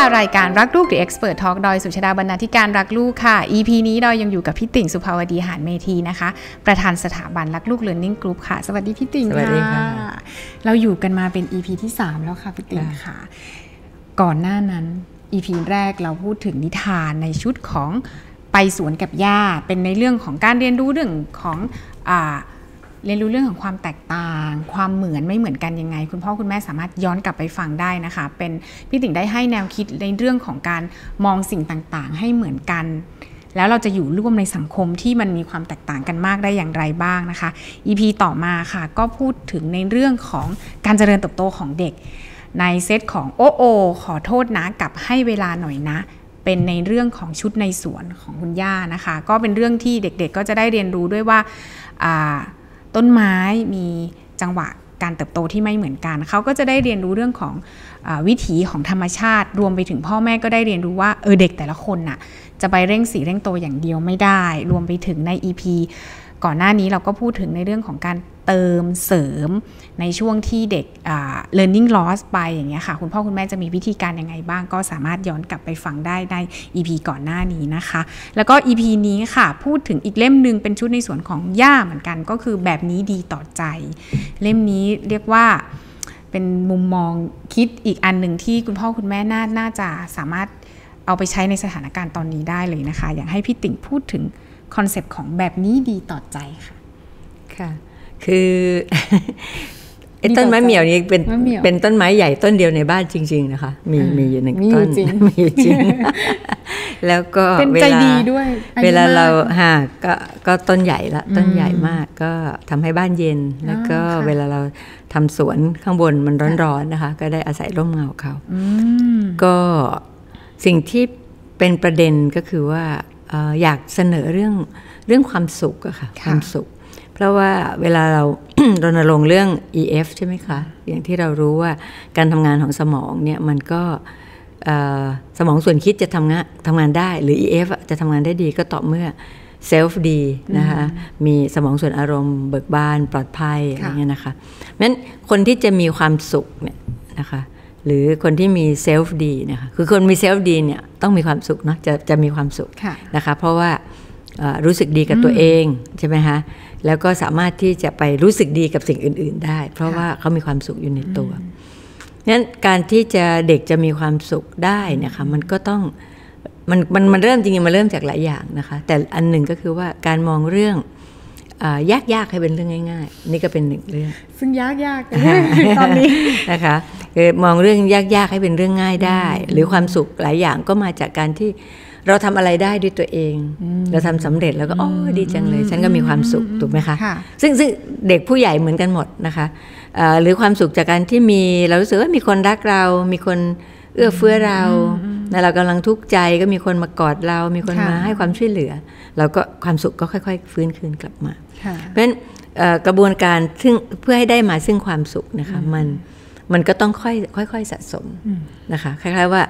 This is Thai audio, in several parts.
รายการรักลูก The Expert Talk ดอยสุชาดาบรรณาธิการรักลูกค่ะ EP นี้ดอยยังอยู่กับพี่ติ่งสุภาวดีหานเมธีนะคะประธานสถาบันรักลูก Learning Group ค่ะสวัสดีพี่ติ่งสวัสดีค่ะเราอยู่กันมาเป็น EP ที่3แล้วค่ะพี่ติ่งค่ะก่อนหน้านั้น EP แรกเราพูดถึงนิทานในชุดของไปสวนกับย่าเป็นในเรื่องของการเรียนรู้เรื่องของเรียนรู้เรื่องของความแตกต่างความเหมือนไม่เหมือนกันยังไงคุณพ่อคุณแม่สามารถย้อนกลับไปฟังได้นะคะเป็นพี่ติ๋งได้ให้แนวคิดในเรื่องของการมองสิ่งต่างๆให้เหมือนกันแล้วเราจะอยู่ร่วมในสังคมที่มันมีความแตกต่างกันมากได้อย่างไรบ้างนะคะ EP ต่อมาค่ะก็พูดถึงในเรื่องของการเจริญเติบโตของเด็กในเซตของโอขอโทษนะกับให้เวลาหน่อยนะเป็นในเรื่องของชุดในสวนของคุณย่านะคะก็เป็นเรื่องที่เด็กๆก็จะได้เรียนรู้ด้วยว่าต้นไม้มีจังหวะการเติบโตที่ไม่เหมือนกันเขาก็จะได้เรียนรู้เรื่องของวิถีของธรรมชาติรวมไปถึงพ่อแม่ก็ได้เรียนรู้ว่าเด็กแต่ละคนน่ะจะไปเร่งสีเร่งโตอย่างเดียวไม่ได้รวมไปถึงใน EP ก่อนหน้านี้เราก็พูดถึงในเรื่องของการเติมเสริมในช่วงที่เด็กlearning loss ไปอย่างเงี้ยค่ะคุณพ่อคุณแม่จะมีวิธีการยังไงบ้างก็สามารถย้อนกลับไปฟังได้ใน EP ก่อนหน้านี้นะคะแล้วก็ EP นี้ค่ะพูดถึงอีกเล่มนึงเป็นชุดในส่วนของย่าเหมือนกันก็คือแบบนี้ดีต่อใจเล่มนี้เรียกว่าเป็นมุมมองคิดอีกอันหนึ่งที่คุณพ่อคุณแม่น่าจะสามารถเอาไปใช้ในสถานการณ์ตอนนี้ได้เลยนะคะอยากให้พี่ติ่งพูดถึงคอนเซปต์ของแบบนี้ดีต่อใจค่ะค่ะคือไอ้ต้นไม้เหมี่ยวนี้เป็นต้นไม้ใหญ่ต้นเดียวในบ้านจริงๆนะคะมีอยู่หนึ่งต้นมีอยู่จริงแล้วก็เวลาเราก็ต้นใหญ่ละต้นใหญ่มากก็ทำให้บ้านเย็นแล้วก็เวลาเราทำสวนข้างบนมันร้อนๆนะคะก็ได้อาศัยร่มเงาเขาก็สิ่งที่เป็นประเด็นก็คือว่าอยากเสนอเรื่องความสุขอะค่ะความสุขเพราะว่าเวลาเรา รณรงค์เรื่อง EF ใช่ไหมคะอย่างที่เรารู้ว่าการทำงานของสมองเนี่ยมันก็สมองส่วนคิดจะทำงานได้หรือ EF จะทำงานได้ดีก็ต่อเมื่อเซลฟ์ดีนะคะมีสมองส่วนอารมณ์เบิกบานปลอดภัยอะไรเงี้ยนะคะเพราะฉะนั้นคนที่จะมีความสุขเนี่ยนะคะหรือคนที่มีเซลฟ์ดีนะคะคือคนมีเซลฟ์ดีเนี่ยต้องมีความสุขเนาะจะมีความสุขนะคะเพราะว่ารู้สึกดีกับตัวเองใช่ไหมคะแล้วก็สามารถที่จะไปรู้สึกดีกับสิ่งอื่นๆได้เพราะว่าเขามีความสุขอยู่ในตัวงั้นการที่เด็กจะมีความสุขได้นะคะมันก็ต้องมันเริ่มจริงๆมันเริ่มจากหลายอย่างนะคะแต่อันหนึ่งก็คือว่าการมองเรื่องยากๆให้เป็นเรื่องง่ายๆนี่ก็เป็นหนึ่งเรื่องซึ่งยากๆตอนนี้นะคะคือมองเรื่องยากๆให้เป็นเรื่องง่ายได้หรือความสุขหลายอย่างก็มาจากการที่เราทำอะไรได้ด้วยตัวเองเราทำสำเร็จแล้วก็ดีจังเลยฉันก็มีความสุขถูกไหมคะซึ่งเด็กผู้ใหญ่เหมือนกันหมดนะคะหรือความสุขจากการที่เรารู้สึกว่ามีคนรักเรามีคนเอื้อเฟื้อเราเรากำลังทุกข์ใจก็มีคนมากอดเรามีคนมาให้ความช่วยเหลือเราก็ความสุขก็ค่อยๆฟื้นคืนกลับมาเพราะฉะนั้นกระบวนการซึ่งเพื่อให้ได้มาซึ่งความสุขนะคะมันก็ต้องค่อยๆสะสมนะคะคล้ายๆว่า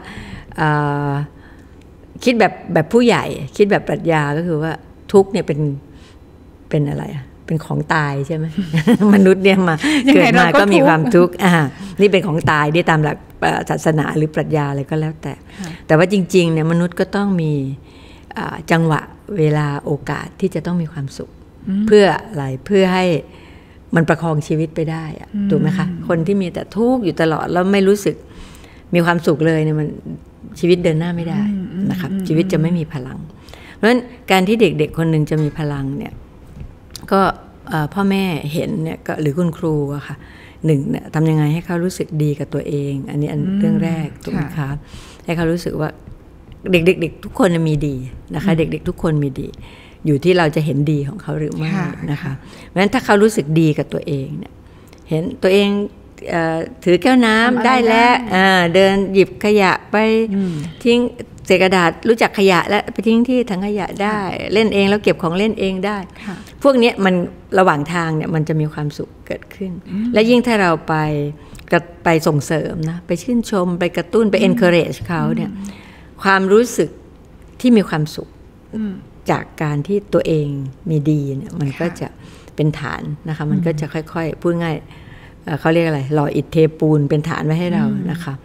คิดแบบผู้ใหญ่คิดแบบปรัชญาก็คือว่าทุกข์เนี่ยเป็นอะไรเป็นของตายใช่ไหม มนุษย์เนี่ยมาเกิดมาก็มีความทุกข์นี่เป็นของตายได้ตามหลักศาสนาหรือปรัชญาอะไรก็แล้วแต่ว่าจริงๆเนี่ยมนุษย์ก็ต้องมีจังหวะเวลาโอกาสที่จะต้องมีความสุขเพื่ออะไรเพื่อให้มันประคองชีวิตไปได้ถูกไหมคะคนที่มีแต่ทุกข์อยู่ตลอดแล้วไม่รู้สึกมีความสุขเลยเนี่ยมันชีวิตเดินหน้าไม่ได้นะครับชีวิตจะไม่มีพลังเพราะฉะนั้นการที่เด็กๆคนหนึ่งจะมีพลังเนี่ยก็พ่อแม่เห็นเนี่ยก็หรือคุณครูอะค่ะหนึ่งเนี่ยทำยังไงให้เขารู้สึกดีกับตัวเองอันนี้เรื่องแรกถูกไหมคะให้เขารู้สึกว่าเด็กๆทุกคนมีดีนะคะเด็กๆทุกคนมีดีอยู่ที่เราจะเห็นดีของเขาหรือไม่นะคะเพราะฉะนั้นถ้าเขารู้สึกดีกับตัวเองเนี่ยเห็นตัวเองถือแก้วน้ำได้แล้วเดินหยิบขยะไปทิ้งเศษกระดาษรู้จักขยะแล้วไปทิ้งที่ถังขยะได้เล่นเองแล้วเก็บของเล่นเองได้พวกนี้มันระหว่างทางเนี่ยมันจะมีความสุขเกิดขึ้นและยิ่งถ้าเราไปส่งเสริมนะไปชื่นชมไปกระตุ้นไป encourage เขาเนี่ยความรู้สึกที่มีความสุขจากการที่ตัวเองมีดีเนี่ยมันก็จะเป็นฐานนะคะมันก็จะค่อยๆพูดง่ายเขาเรียกอะไรหล่ออิฐเทปูนเป็นฐานไว้ให้เรานะคะ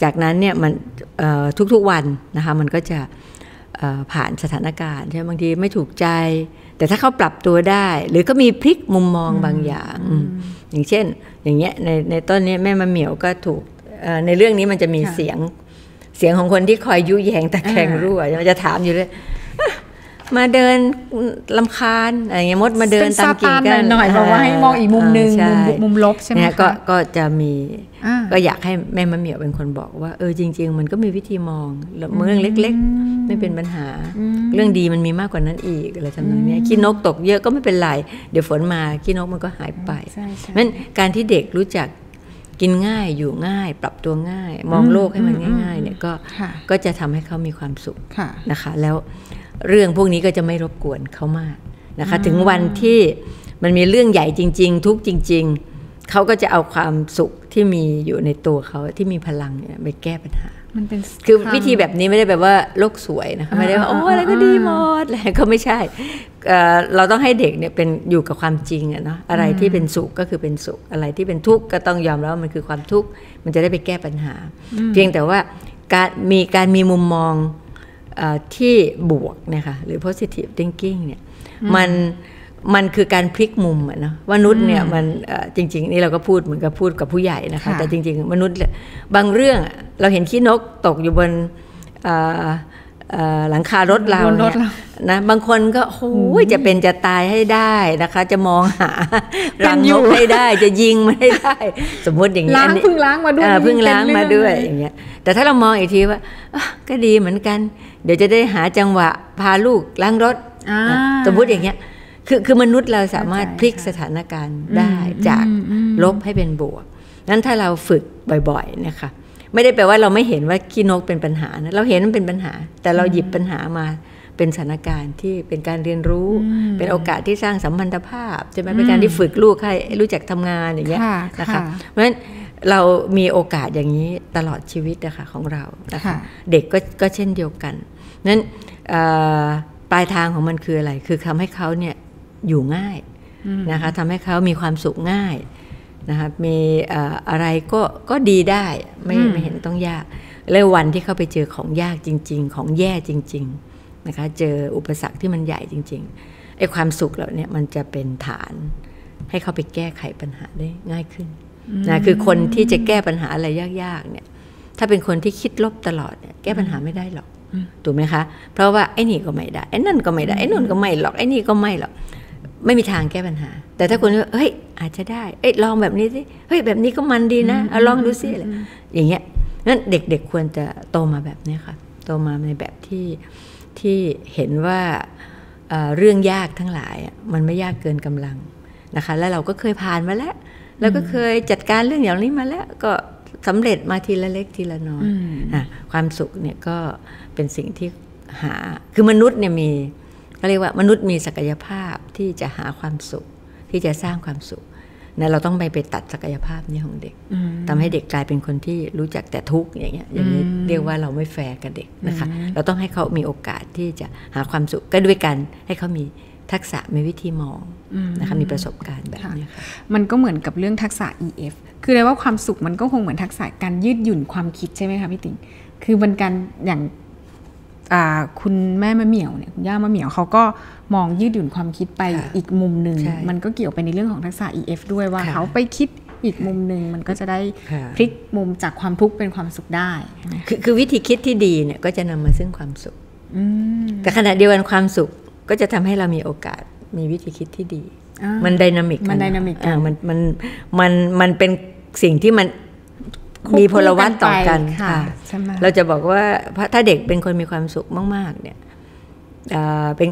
จากนั้นเนี่ยมันทุกๆวันนะคะมันก็จะผ่านสถานการณ์ใช่บางทีไม่ถูกใจแต่ถ้าเขาปรับตัวได้หรือก็มีพลิกมุมมองบางอย่างอย่างเช่นอย่างเงี้ยในต้นนี้แม่มะเหมี่ยวก็ถูกในเรื่องนี้มันจะมีเสียงของคนที่คอยยุแยงตะแคงรั่วมันจะถามอยู่เลยมาเดินลำคาญอะไรเงี้ยมดมาเดินตามกิ่งกันหน่อยบอกว่าให้มองอีกมุมนึงมุมลบใช่ไหมคะก็จะมีก็อยากให้แม่มะเหมี่ยวเป็นคนบอกว่าจริงๆมันก็มีวิธีมองเรื่องเล็กๆไม่เป็นปัญหาเรื่องดีมันมีมากกว่านั้นอีกอะไรทำนองนี้ขี้นกตกเยอะก็ไม่เป็นไรเดี๋ยวฝนมาขี้นกมันก็หายไปงั้นการที่เด็กรู้จักกินง่ายอยู่ง่ายปรับตัวง่ายมองโลกให้มันง่ายๆเนี่ยก็จะทำให้เขามีความสุขนะคะแล้วเรื่องพวกนี้ก็จะไม่รบกวนเขามากนะคะถึงวันที่มันมีเรื่องใหญ่จริงๆทุกจริงๆเขาก็จะเอาความสุขที่มีอยู่ในตัวเขาที่มีพลังเนี่ยไปแก้ปัญหามันเป็นคือวิธีแบบนี้ไม่ได้แบบว่าโลกสวยนะคะไม่ได้ว่าโอ้อะไรก็ดีหมดอะไรก็ไม่ใช่เราต้องให้เด็กเนี่ยเป็นอยู่กับความจริงอะเนาะอะไรที่เป็นสุขก็คือเป็นสุขอะไรที่เป็นทุกข์ก็ต้องยอมรับว่ามันคือความทุกข์มันจะได้ไปแก้ปัญหาเพียงแต่ว่าการมีมุมมองที่บวกเนี่ยค่ะหรือ positive thinking เนี่ยมันคือการพลิกมุมอะเนาะมนุษย์เนี่ยมันจริงๆนี่เราก็พูดเหมือนกับพูดกับผู้ใหญ่นะคะแต่จริงๆมนุษย์บางเรื่องเราเห็นขี้นกตกอยู่บนหลังคารถเราเนี่ยนะบางคนก็โอ้ยจะเป็นจะตายให้ได้นะคะจะมองหารังนกให้ได้จะยิงมันให้ได้สมมติอย่างนี้เพิ่งล้างมาด้วยอย่างเงี้ยแต่ถ้าเรามองอีกทีว่าก็ดีเหมือนกันเดี๋ยวจะได้หาจังหวะพาลูกล้างรถสมมติอย่างเงี้ยคือมนุษย์เราสามารถพลิกสถานการณ์ได้จากลบให้เป็นบวกนั้นถ้าเราฝึกบ่อยๆนะคะไม่ได้แปลว่าเราไม่เห็นว่าขี้นกเป็นปัญหานะเราเห็นมันเป็นปัญหาแต่เราหยิบปัญหามาเป็นสถานการณ์ที่เป็นการเรียนรู้เป็นโอกาสที่สร้างสัมพันธภาพใช่ไหมเป็นการที่ฝึกลูกให้รู้จักทำงานอย่างเงี้ยนะคะเพราะฉะนั้นเรามีโอกาสอย่างนี้ตลอดชีวิตนะคะของเรานะคะเด็กก็เช่นเดียวกันนั้นปลายทางของมันคืออะไรคือทำให้เขาเนี่ยอยู่ง่ายนะคะทำให้เขามีความสุขง่ายนะคะมีอะไรก็ดีได้ไม่เห็นต้องยากแล้ววันที่เขาไปเจอของยากจริงๆของแย่จริงๆนะคะเจออุปสรรคที่มันใหญ่จริงๆไอ้ความสุขเหล่านี้มันจะเป็นฐานให้เขาไปแก้ไขปัญหาได้ง่ายขึ้นนะคือคนที่จะแก้ปัญหาอะไรยากๆเนี่ยถ้าเป็นคนที่คิดลบตลอดเนี่ยแก้ปัญหาไม่ได้หรอกถูกไหมคะเพราะว่าไอ้นี่ก็ไม่ได้ไอ้นั่นก็ไม่ได้ไอ้นู่นก็ไม่หรอกไอ้นี่ก็ไม่หรอกไม่มีทางแก้ปัญหาแต่ถ้าคนเฮ้ยอาจจะได้ลองแบบนี้สิเฮ้ยแบบนี้ก็มันดีนะลองดูสิอะไรอย่างเงี้ยนั้นเด็กๆควรจะโตมาแบบนี้ค่ะโตมาในแบบที่เห็นว่าเรื่องยากทั้งหลายมันไม่ยากเกินกำลังนะคะแล้วเราก็เคยผ่านมาแล้วเราก็เคยจัดการเรื่องอย่างนี้มาแล้วก็สำเร็จมาทีละเล็กทีละน้อยความสุขเนี่ยก็เป็นสิ่งที่หาคือมนุษย์เนี่ยมีเขาเรียกว่ามนุษย์มีศักยภาพที่จะหาความสุขที่จะสร้างความสุขนะเราต้องไปตัดศักยภาพนี้ของเด็กทำให้เด็กกลายเป็นคนที่รู้จักแต่ทุกข์อย่างนี้เรียกว่าเราไม่แฟร์กับเด็กนะคะเราต้องให้เขามีโอกาสที่จะหาความสุขก็ด้วยกันให้เขามีทักษะมีวิธีมองนะคะมีประสบการณ์แบบนี้ค่ะมันก็เหมือนกับเรื่องทักษะ EF คือเรียกว่าความสุขมันก็คงเหมือนทักษะการยืดหยุ่นความคิดใช่ไหมคะพี่ติ๋งคือมันการอย่างคุณแม่มะเหมี่ยวเนี่ยคุณย่ามะเหมี่ยวเขาก็มองยืดหยุ่นความคิดไปอีกมุมหนึ่งมันก็เกี่ยวไปในเรื่องของทักษะ EF ด้วยว่าเขาไปคิดอีกมุมหนึ่งมันก็จะได้พลิกมุมจากความทุกข์เป็นความสุขได้คือวิธีคิดที่ดีเนี่ยก็จะนำมาซึ่งความสุขแต่ขณะเดียวกันความสุขก็จะทำให้เรามีโอกาสมีวิธีคิดที่ดีมันไดนามิกมันเป็นสิ่งที่มันมีพลวัตต่อกันค่ะเราจะบอกว่าถ้าเด็กเป็นคนมีความสุขมากๆเนี่ยเป็น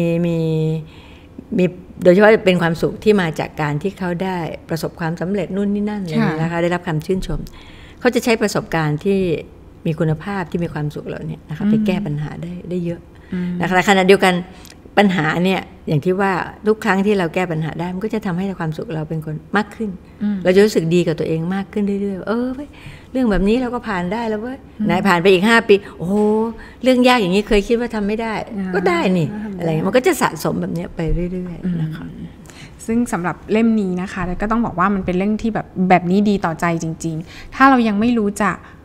มีโดยเฉพาะเป็นความสุขที่มาจากการที่เขาได้ประสบความสำเร็จนู่นนี่นั่นเลยนะคะได้รับคำชื่นชมเขาจะใช้ประสบการณ์ที่มีคุณภาพที่มีความสุขเหล่านี้นะคะไปแก้ปัญหาได้เยอะนะคะขณะเดียวกันปัญหาเนี่ยอย่างที่ว่าทุกครั้งที่เราแก้ปัญหาได้มันก็จะทำให้ความสุขเราเป็นคนมากขึ้นเราจะรู้สึกดีกับตัวเองมากขึ้นเรื่อยๆเรื่องแบบนี้เราก็ผ่านได้แล้วเว้ยไหนผ่านไปอีก5 ปีโอ้เรื่องยากอย่างนี้เคยคิดว่าทำไม่ได้ก็ได้นี่อะไรมันก็จะสะสมแบบนี้ไปเรื่อยๆนะคะซึ่งสำหรับเล่มนี้นะคะก็ต้องบอกว่ามันเป็นเรื่องที่แบบนี้ดีต่อใจจริงๆถ้าเรายังไม่รู้จัก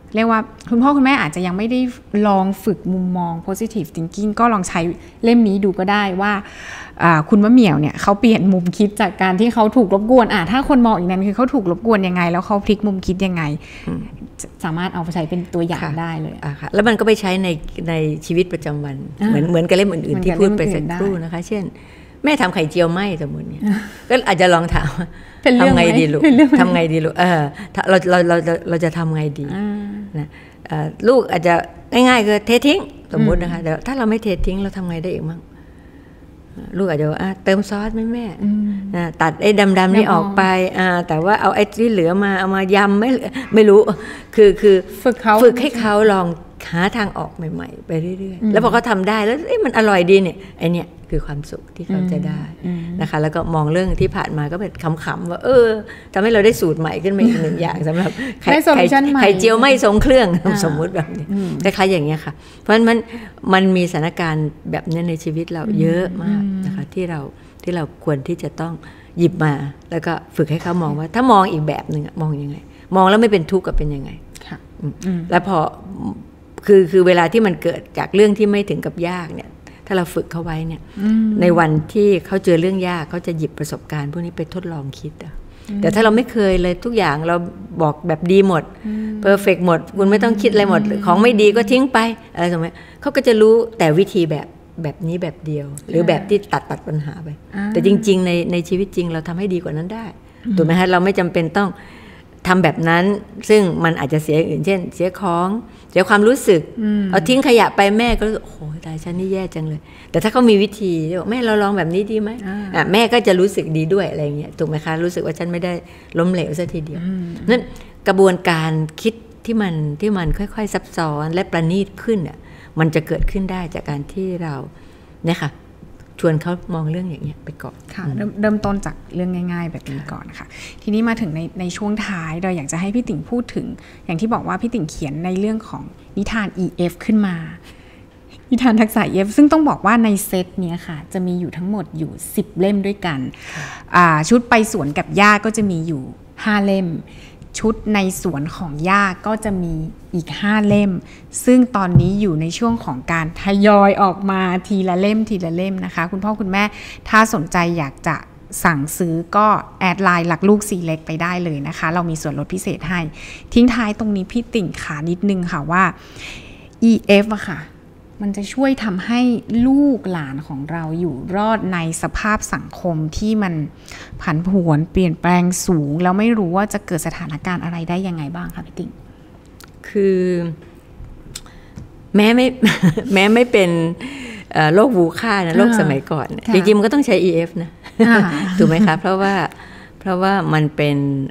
เรียกว่าคุณพ่อคุณแม่อาจจะยังไม่ได้ลองฝึกมุมมอง positive thinking ก็ลองใช้เล่มนี้ดูก็ได้ว่าคุณมะเหมี่ยวเนี่ยเขาเปลี่ยนมุมคิดจากการที่เขาถูกรบกวนถ้าคนมองอีกนั้นคือเขาถูกรบกวนยังไงแล้วเขาพลิกมุมคิดยังไงสามารถเอาไปใช้เป็นตัวอย่างได้เลยค่ะแล้วมันก็ไปใช้ในชีวิตประจำวันเหมือนกับเล่มอื่นๆที่พูดไปสักครู่นะคะเช่นแม่ทำไข่เจียวไหมสมมติเนี่ยก็อาจจะลองถามทำไงดีลูกทำไงดีลูกเราจะทำไงดีนะลูกอาจจะง่ายๆคือเททิ้งสมมตินะคะแต่ถ้าเราไม่เททิ้งเราทำไงได้อีกมั้งลูกอาจจะว่าเติมซอสไหมแม่ตัดไอ้ดำๆนี่ออกไปแต่ว่าเอาไอ้ที่เหลือมาเอามายำไม่รู้คือฝึกให้เขาลองหาทางออกใหม่ๆไปเรื่อยๆแล้วพอเขาทำได้แล้วมันอร่อยดีเนี่ยไอเนี่ยคือความสุขที่เขาจะได้นะคะแล้วก็มองเรื่องที่ผ่านมาก็เป็นขำๆว่าทำให้เราได้สูตรใหม่ขึ้นมาอีกหนึ่งอย่างสำหรับไข่เจียวไม่ทรงเครื่องสมมุติแบบนี้คล้ายๆอย่างเงี้ยค่ะเพราะฉะนั้นมันมีสถานการณ์แบบนี้ในชีวิตเราเยอะมากนะคะที่เราควรที่จะต้องหยิบมาแล้วก็ฝึกให้เขามองว่าถ้ามองอีกแบบหนึ่งมองยังไงมองแล้วไม่เป็นทุกข์กับเป็นยังไงแล้วพอคือเวลาที่มันเกิดจากเรื่องที่ไม่ถึงกับยากเนี่ยถ้าเราฝึกเขาไว้เนี่ยในวันที่เขาเจอเรื่องยากเขาจะหยิบประสบการณ์พวกนี้ไปทดลองคิดแต่ถ้าเราไม่เคยเลยทุกอย่างเราบอกแบบดีหมดเพอร์เฟกต์หมดคุณไม่ต้องคิดอะไรหมดของไม่ดีก็ทิ้งไปอะไรสมมติเขาก็จะรู้แต่วิธีแบบนี้แบบเดียวหรือแบบที่ตัดปัญหาไปแต่จริงๆในชีวิตจริงเราทำให้ดีกว่านั้นได้ถูกไหมฮะเราไม่จำเป็นต้องทำแบบนั้นซึ่งมันอาจจะเสียอื่นเช่นเสียของเสียความรู้สึกเอาทิ้งขยะไปแม่ก็รู้สึกโอ้โหตายฉันนี่แย่จังเลยแต่ถ้าเขามีวิธีบอกแม่เราลองแบบนี้ดีไหมแม่ก็จะรู้สึกดีด้วยอะไรเงี้ยถูกไหมคะรู้สึกว่าฉันไม่ได้ล้มเหลวซะทีเดียวนั่นกระบวนการคิดที่มันค่อยๆซับซ้อนและประณีตขึ้นมันจะเกิดขึ้นได้จากการที่เราเนี่ยค่ะชวนเขามองเรื่องอย่างเงี้ยไปก่อนค่ะเริ่มต้นจากเรื่องง่ายๆแบบนี้ก่อนค่ะทีนี้มาถึงในช่วงท้ายเราอยากจะให้พี่ติ่งพูดถึงอย่างที่บอกว่าพี่ติ่งเขียนในเรื่องของนิทาน EF ขึ้นมานิทานทักษะ EF ซึ่งต้องบอกว่าในเซตนี้ค่ะจะมีอยู่ทั้งหมดอยู่10เล่มด้วยกันชุดไปสวนกับย่าก็จะมีอยู่5เล่มชุดในสวนของย่าก็จะมีอีก5เล่มซึ่งตอนนี้อยู่ในช่วงของการทยอยออกมาทีละเล่มนะคะคุณพ่อคุณแม่ถ้าสนใจอยากจะสั่งซื้อก็แอดไลน์หลักลูกสีเล็กไปได้เลยนะคะเรามีส่วนลดพิเศษให้ทิ้งท้ายตรงนี้พี่ติ่งขานิดนึงค่ะว่า EF อะค่ะมันจะช่วยทำให้ลูกหลานของเราอยู่รอดในสภาพสังคมที่มันผันผวนเปลี่ยนแปลงสูงแล้วไม่รู้ว่าจะเกิดสถานการณ์อะไรได้ยังไงบ้างคะพี่ติ่งคือแม้ไม่เป็นโรควูค่านะโรคสมัยก่อนจริงๆมันก็ต้องใช้ EF นะถูกไหมคะเพราะว่ามันเป็น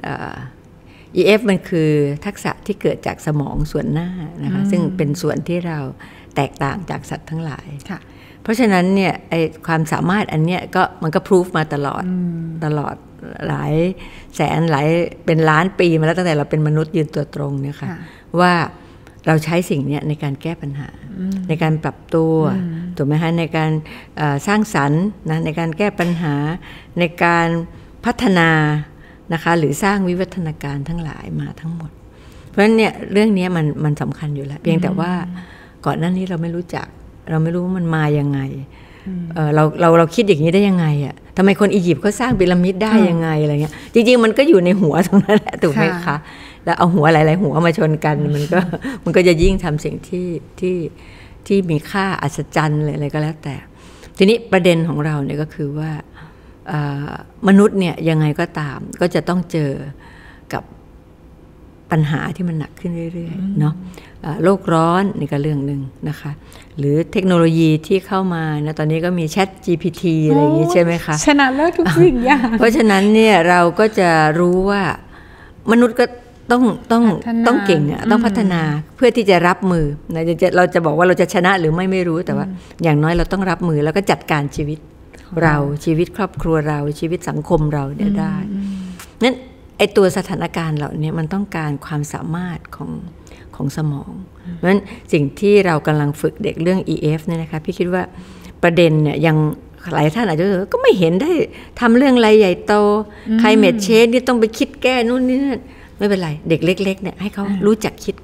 EF มันคือทักษะที่เกิดจากสมองส่วนหน้านะคะซึ่งเป็นส่วนที่เราแตกต่างจากสัตว์ทั้งหลายเพราะฉะนั้นเนี่ยไอ้ความสามารถอันเนี้ยก็มันก็พิสูจมาตลอดหลายแสนหลายเป็นล้านปีมาแล้วตั้งแต่เราเป็นมนุษย์ยืนตัวตรงเนี่ยค่ะว่าเราใช้สิ่งนี้ในการแก้ปัญหาในการปรับตัวถูกไหมคะในการสร้างสรรค์นะในการแก้ปัญหาในการพัฒนานะคะหรือสร้างวิวัฒนาการทั้งหลายมาทั้งหมดเพราะฉะนั้นเนี่ยเรื่องนี้มันสำคัญอยู่แล้วเพียงแต่ว่าก่อนหน้านี้เราไม่รู้จักเราไม่รู้ว่ามันมายังไงเราคิดอย่างนี้ได้ยังไงอ่ะทำไมคนอียิปต์เขาสร้างพีระมิดได้ยังไงอะไรเงี้ยจริงๆมันก็อยู่ในหัวตรงนั้นแหละถูกไหมคะแล้วเอาหัวหลายๆหัวมาชนกันมันก็จะยิ่งทำสิ่งที่มีค่าอัศจรรย์อะไรก็แล้วแต่ทีนี้ประเด็นของเราเนี่ยก็คือว่ามนุษย์เนี่ยยังไงก็ตามก็จะต้องเจอกับปัญหาที่มันหนักขึ้นเรื่อยๆเนาะโลกร้อนนี่ก็เรื่องนึงนะคะหรือเทคโนโลยีที่เข้ามานะตอนนี้ก็มี Chat GPT อะไรอย่างนี้ใช่ไหมคะชนะเลิศทุกสิ่งอย่างเพราะฉะนั้นเนี่ยเราก็จะรู้ว่ามนุษย์ก็ต้องเก่งอะต้องพัฒนาเพื่อที่จะรับมือเราจะบอกว่าเราจะชนะหรือไม่รู้แต่ว่าอย่างน้อยเราต้องรับมือแล้วก็จัดการชีวิตเราชีวิตครอบครัวเราชีวิตสังคมเราเนี่ยได้นั้นไอตัวสถานการณ์เหล่านี้มันต้องการความสามารถของสมองเพราะฉะนั้นสิ่งที่เรากำลังฝึกเด็กเรื่อง EF เนี่ยนะคะพี่คิดว่าประเด็นเนี่ยยังหลายท่านอาจจะก็ไม่เห็นได้ทำเรื่องอะไรใหญ่โตใครเมดเชนนี่ต้องไปคิดแก้นู่นนี่นั่นไม่เป็นไรเด็กเล็กๆเนี่ยให้เขารู้จักคิดก่อน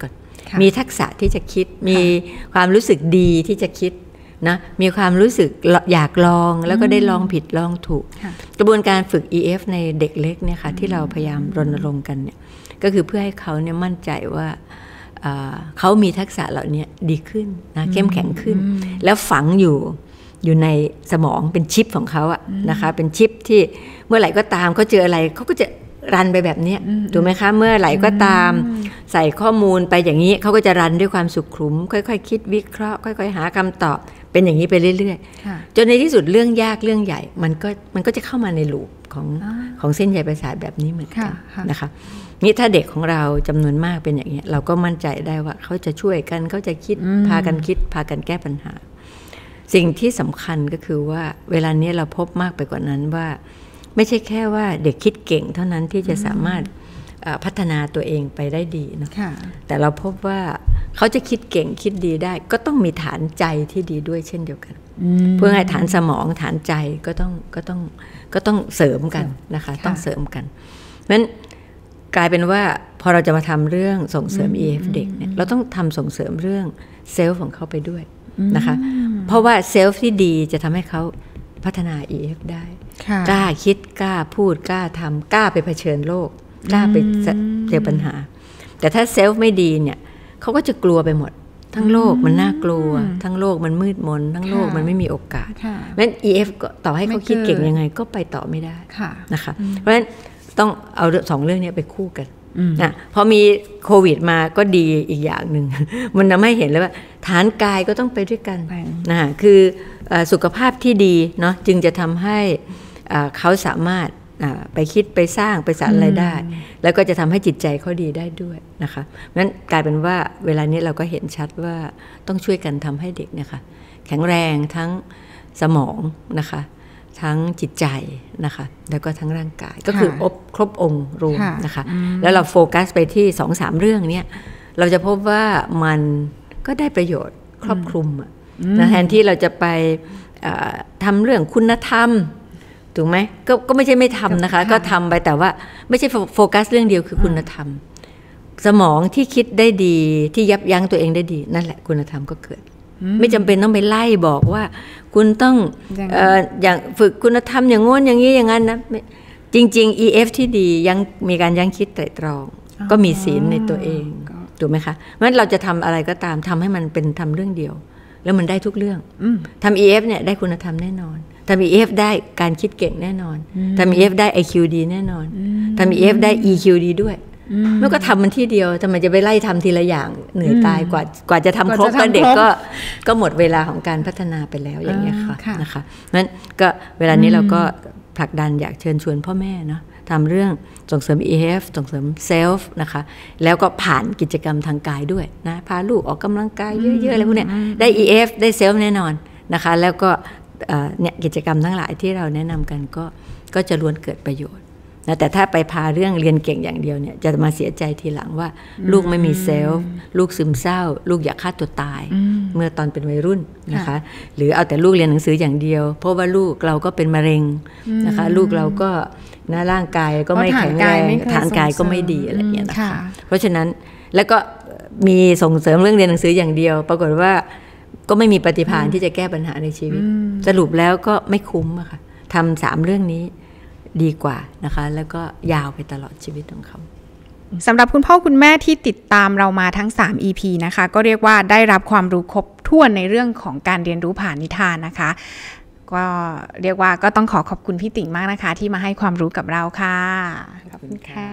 มีทักษะที่จะคิดมีความรู้สึกดีที่จะคิดนะมีความรู้สึกอยากลองแล้วก็ได้ลองผิดลองถูกกระบวนการฝึก EF ในเด็กเล็กเนี่ยค่ะที่เราพยายามรณรงค์กันเนี่ยก็คือเพื่อให้เขาเนี่ยมั่นใจว่าเขามีทักษะเหล่านี้ดีขึ้นนะเข้มแข็งขึ้นแล้วฝังอยู่ในสมองเป็นชิปของเขาอะนะคะเป็นชิปที่เมื่อไหร่ก็ตามเขาเจออะไรเขาก็จะรันไปแบบนี้ถูกไหมคะเมื่อไหร่ก็ตามใส่ข้อมูลไปอย่างนี้เขาก็จะรันด้วยความสุขุมค่อยๆคิดวิเคราะห์ค่อยๆหาคำตอบเป็นอย่างนี้ไปเรื่อยๆจนในที่สุดเรื่องยากเรื่องใหญ่มันก็จะเข้ามาในลูปของเส้นใยประสาทแบบนี้เหมือนกันนะคะนี่ถ้าเด็กของเราจำนวนมากเป็นอย่างนี้เราก็มั่นใจได้ว่าเขาจะช่วยกันเขาจะคิดพากันแก้ปัญหาสิ่งที่สำคัญก็คือว่าเวลานี้เราพบมากไปกว่านั้นว่าไม่ใช่แค่ว่าเด็กคิดเก่งเท่านั้นที่จะสามารถพัฒนาตัวเองไปได้ดีนะแต่เราพบว่าเขาจะคิดเก่งคิดดีได้ก็ต้องมีฐานใจที่ดีด้วยเช่นเดียวกันเพื่อให้ฐานสมองฐานใจก็ต้องเสริมกันนะคะต้องเสริมกันเพราะฉะนั้นกลายเป็นว่าพอเราจะมาทำเรื่องส่งเสริม EF เด็กเนี่ยเราต้องทำส่งเสริมเรื่องเซลฟ์ของเขาไปด้วยนะคะเพราะว่าเซลฟ์ที่ดีจะทำให้เขาพัฒนา EF ได้กล้าคิดกล้าพูดกล้าทำกล้าไปเผชิญโลกกล้าไปเจอปัญหาแต่ถ้าเซลฟ์ไม่ดีเนี่ยเขาก็จะกลัวไปหมดทั้งโลกมันน่ากลัวทั้งโลกมันมืดมนทั้งโลกมันไม่มีโอกาสเพราะฉะนั้น EF ต่อให้เขาคิดเก่งยังไงก็ไปต่อไม่ได้นะคะเพราะฉะนั้นต้องเอาสองเรื่องนี้ไปคู่กันนะพอมีโควิดมาก็ดีอีกอย่างหนึ่ง มันทำให้เห็นเลยว่าฐานกายก็ต้องไปด้วยกันนะคือสุขภาพที่ดีเนาะจึงจะทำให้เขาสามารถไปคิดไปสร้างไปสรรอะไรได้แล้วก็จะทำให้จิตใจเขาดีได้ด้วยนะคะงั้นกลายเป็นว่าเวลานี้เราก็เห็นชัดว่าต้องช่วยกันทำให้เด็กเนี่ยค่ะแข็งแรงทั้งสมองนะคะทั้งจิตใจนะคะแล้วก็ทั้งร่างกายก็คือครบองค์รวมนะคะแล้วเราโฟกัสไปที่ 2-3 เรื่องเนี้ยเราจะพบว่ามันก็ได้ประโยชน์ครอบคลุมนะแทนที่เราจะไปทำเรื่องคุณธรรมถูกไหมก็ไม่ใช่ไม่ทำนะคะก็ทำไปแต่ว่าไม่ใช่โฟกัสเรื่องเดียวคือคุณธรรมสมองที่คิดได้ดีที่ยับยั้งตัวเองได้ดีนั่นแหละคุณธรรมก็เกิดไม่จำเป็นต้องไปไล่บอกว่าคุณต้องอย่างฝึกคุณธรรมอย่างโน้นอย่างนี้อย่างนั้นนะจริงๆ EF ที่ดียังมีการยั้งคิดไตร่ตรองก็มีศีลในตัวเองถูกไหมคะเพราะฉะนั้นเราจะทำอะไรก็ตามทำให้มันเป็นทำเรื่องเดียวแล้วมันได้ทุกเรื่องทำ EF เนี่ยได้คุณธรรมแน่นอนทำ EF ได้การคิดเก่งแน่นอนทำ EF ได้ IQ ดีแน่นอนทำ EF ได้ EQ ดีด้วยแล้วก็ทำมันที่เดียวทำไมจะไปไล่ทำทีละอย่างเหนื่อยตายกว่าจะทำครบก็เด็กก็หมดเวลาของการพัฒนาไปแล้วอย่างนี้ค่ะนะคะเพราะฉะนั้นก็เวลานี้เราก็ผลักดันอยากเชิญชวนพ่อแม่เนาะทำเรื่องส่งเสริม EF ส่งเสริมเซลฟ์นะคะแล้วก็ผ่านกิจกรรมทางกายด้วยนะพาลูกออกกำลังกายเยอะๆอะไรพวกเนี้ยได้ EF ได้เซลฟ์แน่นอนนะคะแล้วก็เนี่ยกิจกรรมทั้งหลายที่เราแนะนำกันก็จะล้วนเกิดประโยชน์นะแต่ถ้าไปพาเรื่องเรียนเก่งอย่างเดียวเนี่ยจะมาเสียใจทีหลังว่าลูกไม่มีเซลฟ์ลูกซึมเศร้าลูกอยากฆ่าตัวตายเมื่อตอนเป็นวัยรุ่นนะคะหรือเอาแต่ลูกเรียนหนังสืออย่างเดียวเพราะว่าลูกเราก็เป็นมะเร็งนะคะลูกเราก็นะร่างกายก็ไม่แข็งแรงฐานกายก็ไม่ดีอะไรอย่างเงี้ยนะคะเพราะฉะนั้นแล้วก็มีส่งเสริมเรื่องเรียนหนังสืออย่างเดียวปรากฏว่าก็ไม่มีปฏิภาณที่จะแก้ปัญหาในชีวิตสรุปแล้วก็ไม่คุ้มอะค่ะทำ3เรื่องนี้ดีกว่านะคะแล้วก็ยาวไปตลอดชีวิตของเขาสำหรับคุณพ่อคุณแม่ที่ติดตามเรามาทั้ง3 EP นะคะก็เรียกว่าได้รับความรู้ครบถ้วนในเรื่องของการเรียนรู้ผ่านนิทานนะคะก็เรียกว่าก็ต้องขอบคุณพี่ติ่งมากนะคะที่มาให้ความรู้กับเราค่ะขอบคุณค่ะ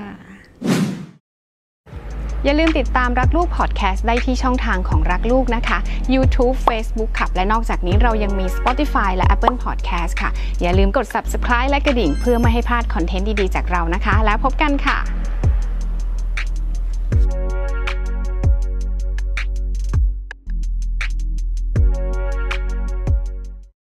อย่าลืมติดตามรักลูกพอดแคสต์ได้ที่ช่องทางของรักลูกนะคะ YouTube Facebook ค่ะและนอกจากนี้เรายังมี Spotify และ Apple Podcast ค่ะอย่าลืมกด Subscribe และกระดิ่งเพื่อไม่ให้พลาดคอนเทนต์ดีๆจากเรานะคะแล้วพบกันค่ะ